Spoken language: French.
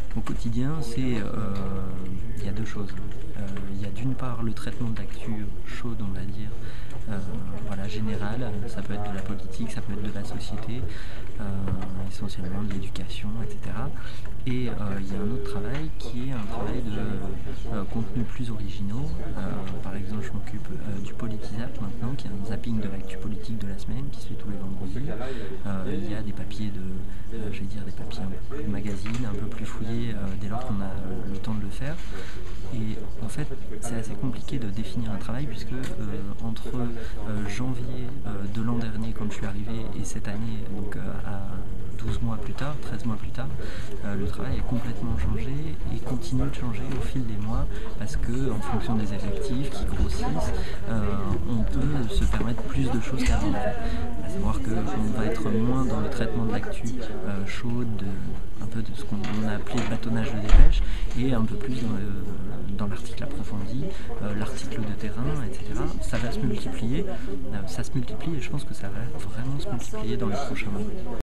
Au quotidien, il y a deux choses. Il y a d'une part le traitement de l'actu chaude, on va dire, voilà, générale. Ça peut être de la politique, ça peut être de la société, essentiellement de l'éducation, etc. Et il y a un autre travail qui est un travail de contenus plus originaux. Par exemple, je m'occupe du Politisap maintenant, qui est un zapping de l'actu politique de la semaine, qui se fait tous les vendredis. Il y a des papiers des papiers de magazine, un peu plus fouillés dès lors qu'on a le temps de le faire. Et en fait, c'est assez compliqué de définir un travail puisque entre janvier de l'an dernier, quand je suis arrivé, et cette année, donc à 12 mois plus tard, 13 mois plus tard, le travail a complètement changé et continue de changer au fil des mois parce que en fonction des effectifs qui grossissent, on peut se permettre plus de choses qu'avant. À savoir qu'on va être moins dans le traitement de l'actu chaude, un peu de ce qu'on a appelé le bâtonnage de dépêche, et un peu plus dans l'article approfondi, l'article de terrain, etc. Ça va se multiplier, ça se multiplie et je pense que ça va vraiment se multiplier dans les prochains mois.